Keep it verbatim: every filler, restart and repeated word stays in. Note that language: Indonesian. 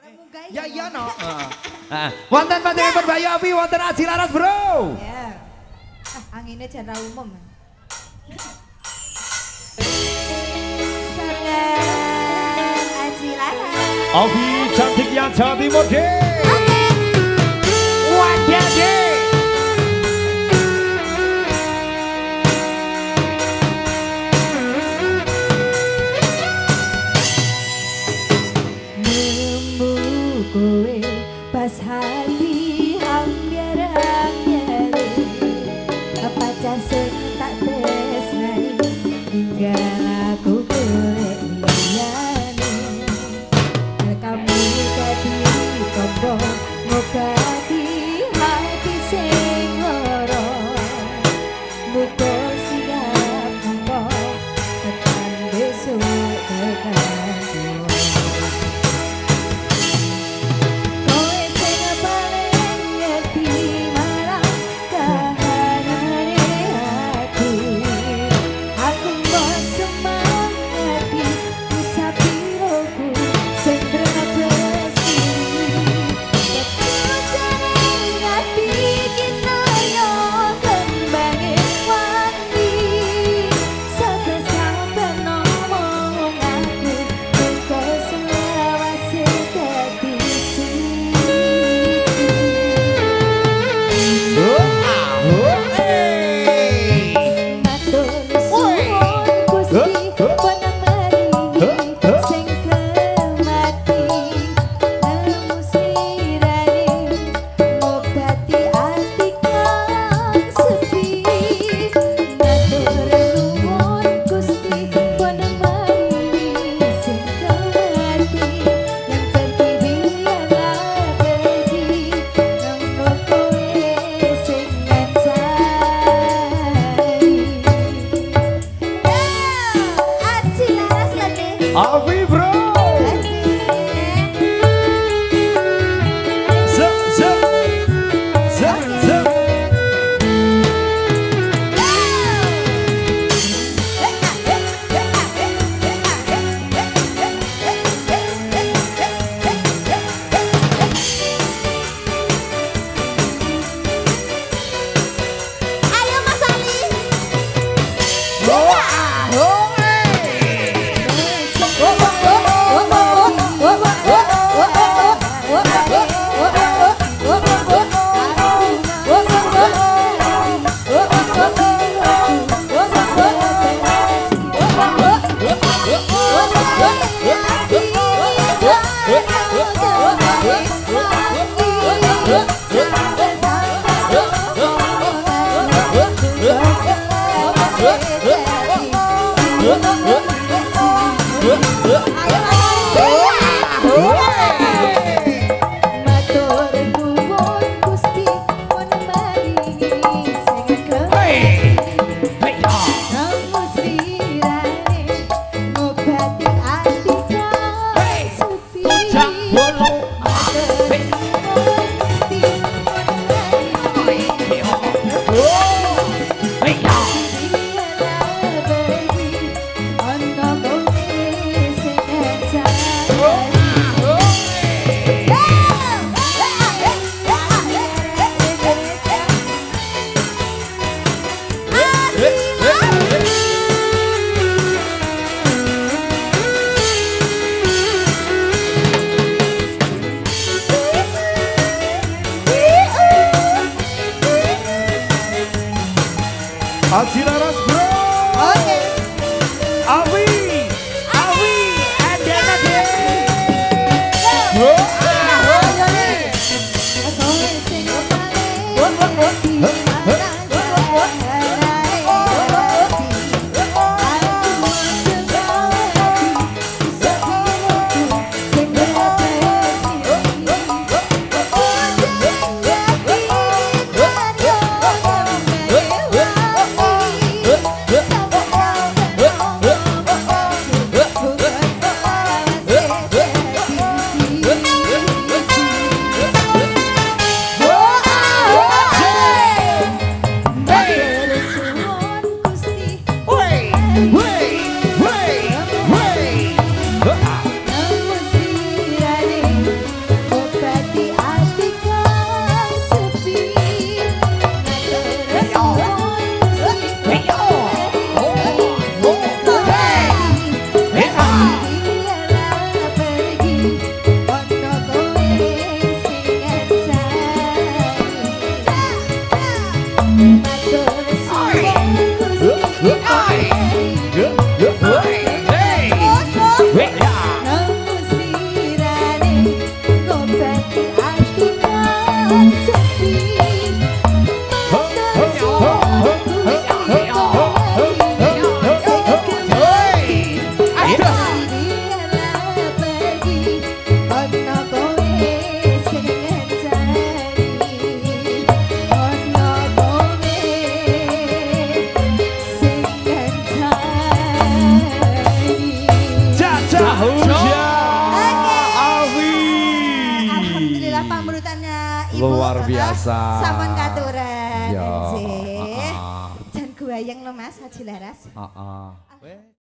Ya iya no. Wonten panjenengan Bayu Api, wonten Adji Laras, Bro. Ya. Ah, anginnya jendral umum. Sarang Adji Laras. Api cantiknya Jawa Timur, Dek. Wadah, Dek. Kowe pas hati hambiar-hambiar pacar sing tak tresnani tinggal aku golek liyane kamu dadi tombo ngobati hati sing lara muga siap mongko tekan besok tekan Api, Bro. Zep, zep. Zep, zep. Ayo Mas Ali. Adji Laras, Bro. Oke. Awi, Awi, ada ada. Bro. Aku Ngobati ati kang sepi. Luar biasa. Sampun katuran. Ya. Jan guayang lo Mas Adji Laras. Heeh.